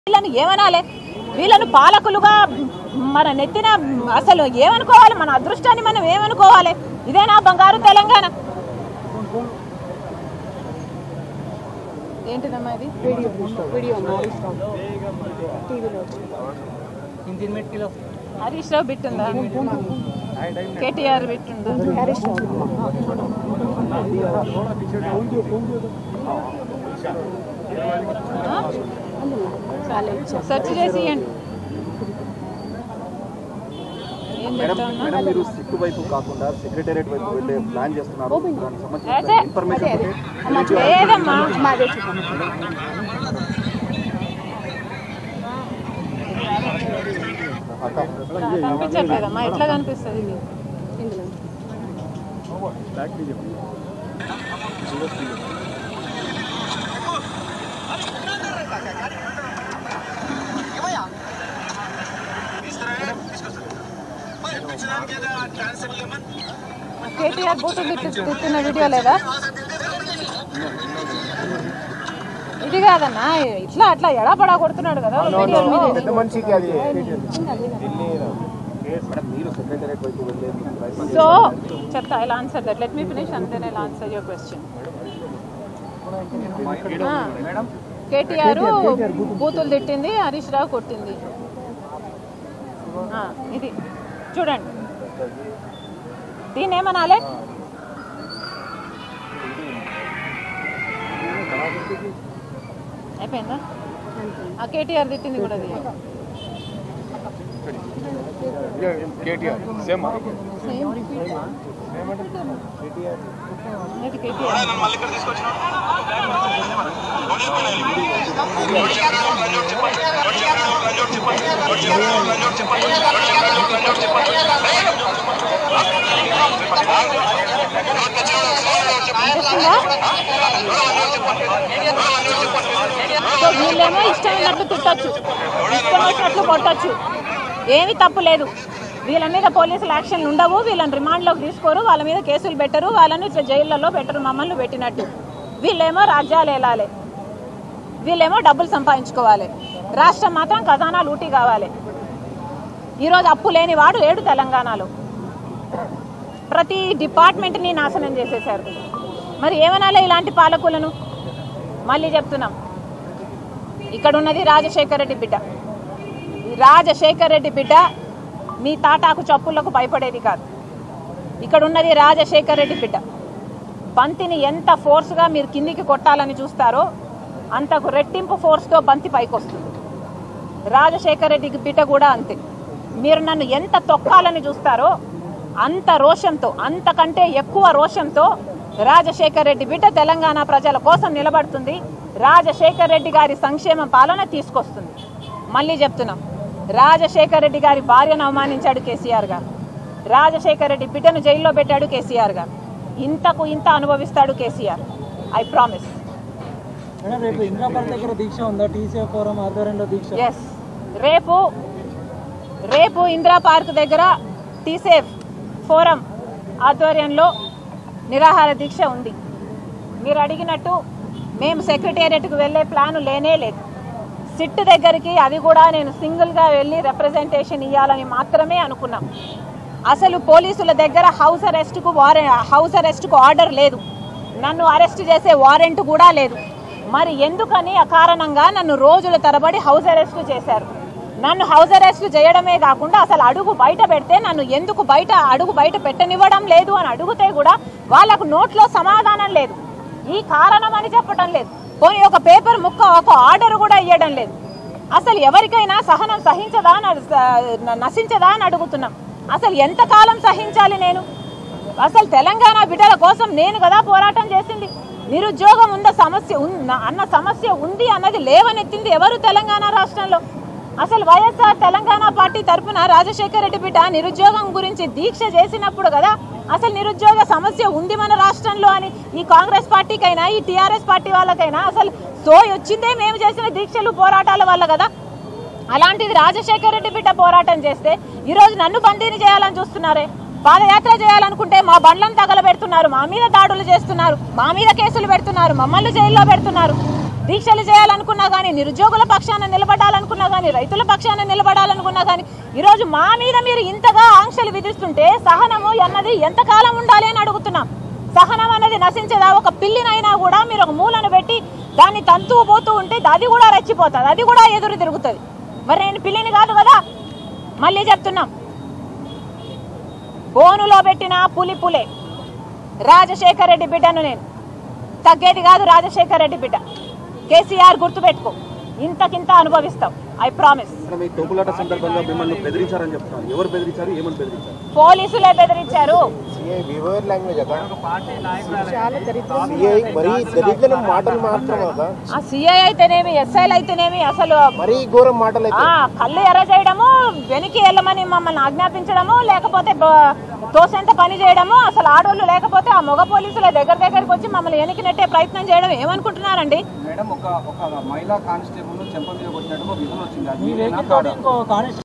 వీళ్ళని ఏమనాలి? వీళ్ళను పాలకులుగా మన నెత్తిన అసలు ఏమనుకోవాలి? మన అదృష్టాన్ని మనం ఏమనుకోవాలి? ఇదేనా బంగారు తెలంగాణ? ఏంటిదమ్మా ఇది? హరీష్ రావు బిట్టుందా? కేటీఆర్ బిట్టుందా? సెర్చ్ చేసి ఏం మీరు సిక్కు వైపు కాకుండా సెక్రటేరియట్ వైపు వెళ్ళే ప్లాన్ చేస్తున్నారు. కనిపించట్లేదమ్మా, ఎట్లా కనిపిస్తుంది ఇది? కేటీఆర్ బూతులు తిట్టిన వీడియో లేదా? ఇది కాదన్నా, ఇట్లా అట్లా ఎడపడా కొడుతున్నాడు కదా వీడియోలో. సో చెప్తా, I'll answer that. Let me finish and then I'll answer your question. KTR బూతులు తిట్టింది, హరీష్ రావు కొట్టింది. ఇది చూడండి, దీన్ని ఏమనాలి? అయిపోయిందా? ఆ కేటీఆర్ తిట్టింది కూడా అది. వీళ్ళేమో ఇష్టం ఉన్నట్లు తిట్టచ్చు, ఇష్టం వచ్చినట్లు కొట్టచ్చు, ఏమీ తప్పు లేదు. వీళ్ళ మీద పోలీసులు యాక్షన్లు ఉండవు, వీళ్ళని రిమాండ్లోకి తీసుకోరు, వాళ్ళ మీద కేసులు పెట్టరు, వాళ్ళని ఇట్లా జైళ్ళలో పెట్టరు మమ్మల్ని పెట్టినట్టు. వీళ్ళేమో రాజ్యాలు ఏలాలి, వీళ్ళేమో డబ్బులు సంపాదించుకోవాలి, రాష్ట్రం మాత్రం ఖజానా లూటీ కావాలి. ఈరోజు అప్పు లేని వాడు లేడు తెలంగాణలో. ప్రతి డిపార్ట్మెంట్ని నాశనం చేసేశారు. మరి ఏమనాలి ఇలాంటి పాలకులను? మళ్ళీ చెప్తున్నాం, ఇక్కడ ఉన్నది రాజశేఖర రెడ్డి బిడ్డ. రాజశేఖర రెడ్డి బిడ్డ మీ తాటాకు చప్పులకు భయపడేది కాదు. ఇక్కడ ఉన్నది రాజశేఖర రెడ్డి బిడ్డ. బంతిని ఎంత ఫోర్స్గా మీరు కిందికి కొట్టాలని చూస్తారో అంతకు రెట్టింపు ఫోర్స్తో బంతి పైకి వస్తుంది. రాజశేఖర రెడ్డికి బిడ్డ కూడా అంతే. మీరు నన్ను ఎంత తొక్కాలని చూస్తారో అంత రోషంతో, అంతకంటే ఎక్కువ రోషంతో రాజశేఖర రెడ్డి బిడ్డ తెలంగాణ ప్రజల కోసం నిలబడుతుంది. రాజశేఖర రెడ్డి గారి సంక్షేమ పాలన తీసుకొస్తుంది. మళ్ళీ చెప్తున్నాం, రాజశేఖర రెడ్డి గారి భార్యను అవమానించాడు కేసీఆర్ గారు, రాజశేఖర రెడ్డి బిడ్డను జైల్లో పెట్టాడు కేసీఆర్ గారు. ఇంతకు ఇంత అనుభవిస్తాడు కేసీఆర్, ఐ ప్రామిస్. ఎస్, రేపు ఇందిరా పార్క్ దగ్గర టీసేఫ్ ఫోరం ఆధ్వర్యంలో నిరాహార దీక్ష ఉంది. మీరు అడిగినట్టు మేము సెక్రటేరియట్కు వెళ్ళే ప్లాను లేనే లేదు. సిట్ దగ్గరికి అది కూడా నేను సింగిల్గా వెళ్ళి రిప్రజెంటేషన్ ఇవ్వాలని మాత్రమే అనుకున్నాం. అసలు పోలీసుల దగ్గర హౌస్ అరెస్ట్కు ఆర్డర్ లేదు, నన్ను అరెస్ట్ చేసే వారెంట్ కూడా లేదు. మరి ఎందుకని అకారణంగా నన్ను రోజుల తరబడి హౌస్ అరెస్ట్ చేశారు? నన్ను హౌస్ అరెస్ట్ చేయడమే కాకుండా అసలు అడుగు బయట పెడితే నన్ను ఎందుకు అడుగు బయట పెట్టనివ్వడం లేదు అని అడిగితే కూడా వాళ్ళకు నోట్లో సమాధానం లేదు. ఈ కారణం అని చెప్పడం లేదు, పోనీ ఒక పేపర్ ముక్క, ఒక ఆర్డర్ కూడా ఇవ్వడం లేదు. అసలు ఎవరికైనా సహనం నశించదా అని అడుగుతున్నాం. అసలు ఎంతకాలం సహించాలి నేను? అసలు తెలంగాణ బిడ్డల కోసం నేను కదా పోరాటం చేసింది. నిరుద్యోగం అన్న సమస్య ఉంది అన్నది లేవనెత్తింది ఎవరు తెలంగాణ రాష్ట్రంలో? అసలు వైఎస్ఆర్ తెలంగాణ పార్టీ తరఫున రాజశేఖర రెడ్డి బిడ్డ నిరుద్యోగం గురించి దీక్ష చేసినప్పుడు కదా అసలు నిరుద్యోగ సమస్య ఉంది మన రాష్ట్రంలో అని ఈ కాంగ్రెస్ పార్టీకైనా ఈ టీఆర్ఎస్ పార్టీ వాళ్ళకైనా అసలు సోయి వచ్చిందే మేము చేసిన దీక్షలు పోరాటాల వల్ల కదా. అలాంటిది రాజశేఖర రెడ్డి బిడ్డ పోరాటం చేస్తే ఈరోజు నన్ను బందీని చేయాలని చూస్తున్నారే. పాదయాత్ర చేయాలనుకుంటే మా బండ్లను తగలబెడుతున్నారు, మా మీద దాడులు చేస్తున్నారు, మా మీద కేసులు పెడుతున్నారు, మమ్మల్ని జైల్లో పెడుతున్నారు. దీక్షలు చేయాలనుకున్నా కానీ, నిరుద్యోగుల పక్షాన నిలబడాలనుకున్నా కానీ, రైతుల పక్షాన నిలబడాలనుకున్నా కానీ, ఈరోజు మా మీద మీరు ఇంతగా ఆంక్షలు విధిస్తుంటే సహనము అన్నది ఎంతకాలం ఉండాలి అని అడుగుతున్నాం. సహనం అనేది నశించదా? ఒక పిల్లినైనా కూడా మీరు ఒక మూలను పెట్టి దాన్ని తంతూ పోతూ ఉంటే అది కూడా రెచ్చిపోతుంది, అది కూడా ఎదురు తిరుగుతుంది. మరి నేను పిల్లిని కాదు కదా. మళ్ళీ చెప్తున్నాం, బోనులో పెట్టిన పులే. రాజశేఖర రెడ్డి బిడ్డను నేను, తగ్గేది కాదు రాజశేఖర రెడ్డి బిడ్డ. కేసీఆర్ గుర్తుపెట్టుకో, ఇంతకింత అనుభవిస్తాం, ఐ ప్రామిస్. తోపులాట సందర్భంగా మిమ్మల్ని బెదిరించారని చెప్తున్నారు. ఎవరు బెదిరించారు, ఏమని బెదిరించారు? పోలీసులే బెదిరించారు. సిఐ అయితేనేమి, ఎస్ఐలు అయితేనేమి, అసలు కళ్ళు ఎర్ర చేయడము, వెనక్కి వెళ్ళమని మమ్మల్ని ఆజ్ఞాపించడము, లేకపోతే తోసంత పని చేయడము, అసలు ఆడోళ్ళు లేకపోతే ఆ మగ పోలీసుల దగ్గరికి వచ్చి మమ్మల్ని వెనక్కి నెట్టే ప్రయత్నం చేయడం ఏమనుకుంటున్నారండి? మేడం, ఒక మహిళా కానిస్టేబుల్ చెంప మీద కొట్టినట్టు విజువల్ వచ్చింది.